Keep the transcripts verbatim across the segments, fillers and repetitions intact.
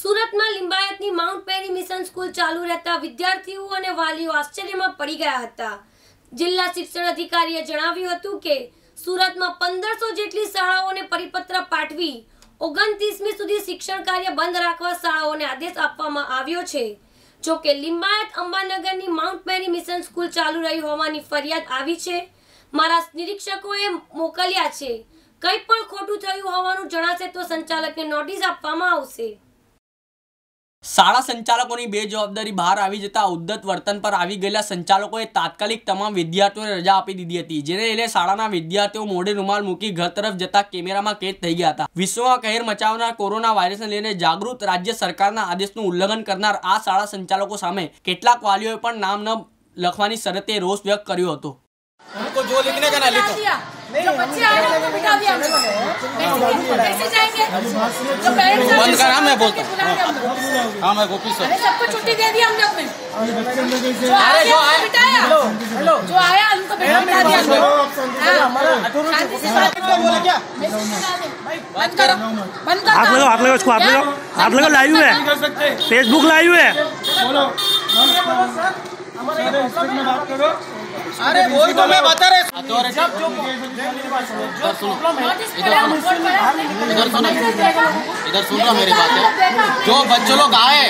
સુરતમાં લિંબાયતની mount perry mission school ચાલુ રહેતા વિદ્યાર્થીઓ અને વાલીઓ આશ્ચર્યમાં પડી ગયા હતા। જિલ્લા શિક્ષણ અધિકારીએ જણાવ્યું હતું કે સુરતમાં પંદરસો જેટલી શાળાઓને પરિપત્ર પાઠવી ઓગણત્રીસમી સુધી શિક્ષણ કાર્ય બંધ રાખવા શાળાઓને આદેશ આપવામાં આવ્યો છે। જો કે લિંબાયત અંબાનગરની માઉન્ટ પેરી મિશન સ્કૂલ ચાલુ રહી હોવાની ફરિયાદ આવી છે। મારા નિરીક્ષકોએ મોકલ્યા છે। કંઈ પણ ખોટું થયું હોવાનું જણાશે તો સંચાલકને નોટિસ આપવામાં આવશે। શાળા સંચાલકોની બેજવાબદારી બહાર આવી જતા ઉદ્ધત વર્તન પર આવી ગયેલા સંચાલકોએ તાત્કાલિક તમામ વિદ્યાર્થીઓને રજા આપી દીધી હતી, જેને લઈને શાળાના વિદ્યાર્થીઓ મોઢે રૂમાલ મૂકી ઘર તરફ જતા કેમેરામાં કેદ થઈ ગયા હતા। વિશ્વમાં કહેર મચાવનાર કોરોના વાયરસને લઈને જાગૃત રાજ્ય સરકારના આદેશનું ઉલ્લંઘન કરનાર આ શાળા સંચાલકો સામે કેટલાક વાલીઓએ પણ नाम न લખવાની શરતે રોષ વ્યક્ત કર્યો હતો। उनको जो लिखने का ना लिखो। जो बच्चे आए हैं उनको बिठा दिया हमने। कैसे जाएंगे? जो पेरेंट्स बंद कर, हाँ मैं बोलता हूँ। हाँ मैं गोपी सर। अरे सबको छुट्टी दे दी हमने अपने। जो अरे जो आए बिठाया, जो आया उनको बिठा दिया हमने। शांति से बात बोले क्या? बंद करो, बंद करो। हाथ लगाओ, हाथ लगाओ, इसको हाथ लगाओ, हाथ लगाओ। लाइव है, फेसबुक लाइव है। बोलो अरे वही तो मैं बता रहे इधर सुनो इधर सुनो इधर सुन लो मेरी बात है। जो बच्चे लोग आए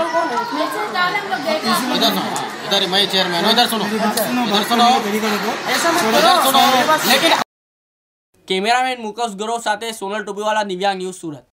इधर सुनो, इधर मैं चेयरमैन हूँ, इधर सुनो इधर सुनो इधर सुनो। लेकिन कैमरामैन मुकेश गौरव साथे सोनल टोपीवाला, दिव्यांग न्यूज, सूरत।